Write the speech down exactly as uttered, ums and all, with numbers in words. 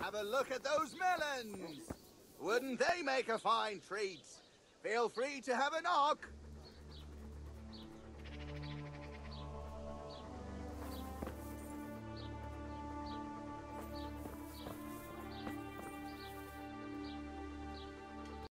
have a look at those melons. Wouldn't they make a fine treat? Feel free to have a knock.